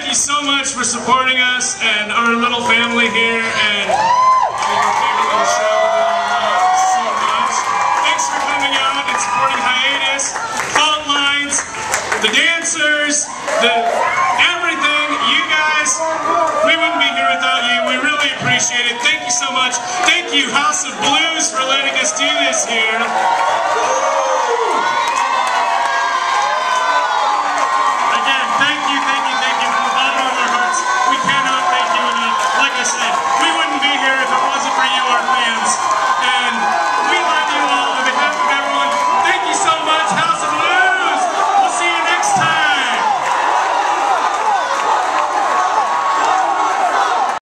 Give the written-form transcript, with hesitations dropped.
you so much for supporting us and our little family here and our favorite little show. So much. Thanks for coming out and supporting HaiTus, Fault Lines, the dancers, everything. You guys, we wouldn't be here without you. We really appreciate it. Thank you so much. Thank you, House of Blues, for letting us do this here.